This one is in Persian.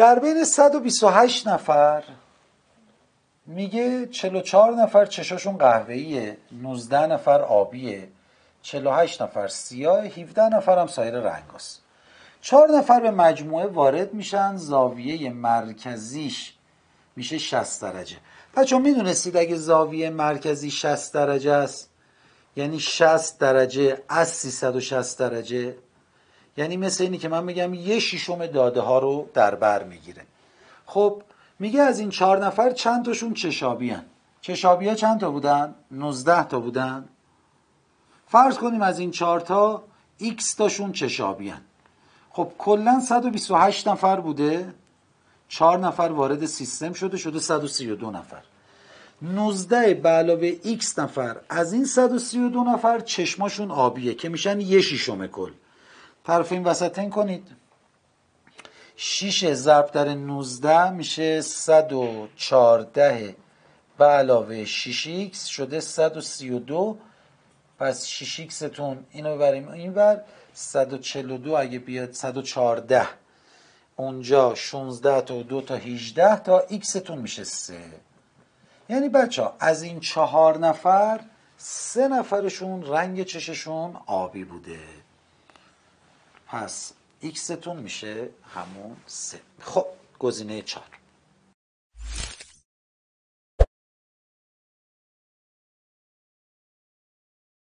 در بین 128 نفر میگه 44 نفر چشاشون قهوه‌ایه، 19 نفر آبیه، 48 نفر سیاه، 17 نفر هم سایر رنگاست. 4 نفر به مجموعه وارد میشن، زاویه مرکزیش میشه 60 درجه. بچه ها میدونستید اگه زاویه مرکزی 60 درجه است یعنی 60 درجه از 360 درجه، یعنی مثل اینی که من بگم 1/6 داده ها رو در بر میگیره. خب میگه از این 4 نفر چند تاشون چشابی هن؟ چشابی ها چند تا بودن؟ 19 تا بودن. فرض کنیم از این 4 تا x تاشون چشابی هن. خب کلا 128 نفر بوده، 4 نفر وارد سیستم شده 132 نفر. 19 به علاوه x نفر از این 132 نفر چشماشون آبیه که میشن 1/6 کل. طرف این وسطین کنید. 6 ضرب در 19 میشه 114 به علاوه 6x شده 132. پس 6x تون اینو ببریم اینور، 142 اگه بیاد 114 اونجا 16 تا 2 تا 18 تا x تون میشه 3. یعنی بچه ها از این 4 نفر 3 نفرشون رنگ چششون آبی بوده. پس x تون میشه همون 3. خب گزینه 4.